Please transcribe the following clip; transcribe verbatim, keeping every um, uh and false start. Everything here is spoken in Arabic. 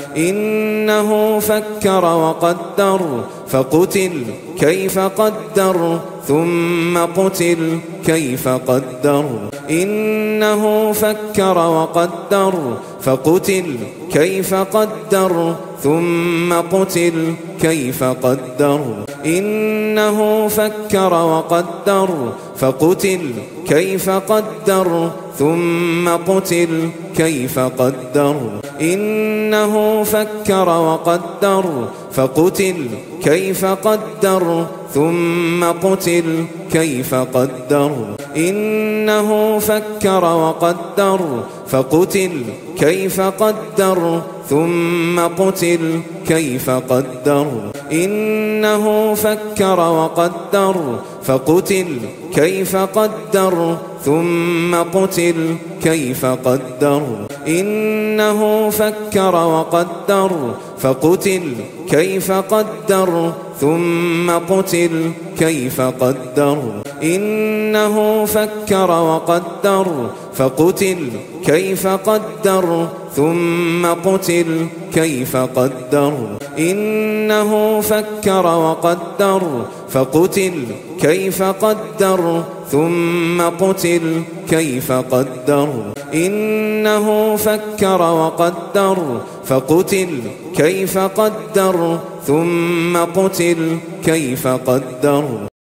إنه فكر وقدر فقتل كيف قدر ثم قتل كيف قدر إنه فكر وقدر فقتل كيف قدر ثم قتل كيف قدر إنه فكر وقدر فقتل كيف قدر ثم قتل كيف قدر إنه فكر وقدر فقتل كيف قدر ثم قتل كيف قدر إنه فكر وقدر فقتل كيف قدر ثم قتل كيف قدر إنه فكر وقدر فقتل كيف قدر ثم قتل كيف قدر إنه فكر وقدر فقتل كيف قدر ثم قتل كيف قدر إنه فكر وقدر فقتل كيف قدر ثم قتل كيف قدر إنه فكر وقدر فقتل كيف قدر ثم قتل كيف قدر إنه فكر وقدر فقتل كيف قدر ثم قتل كيف قدر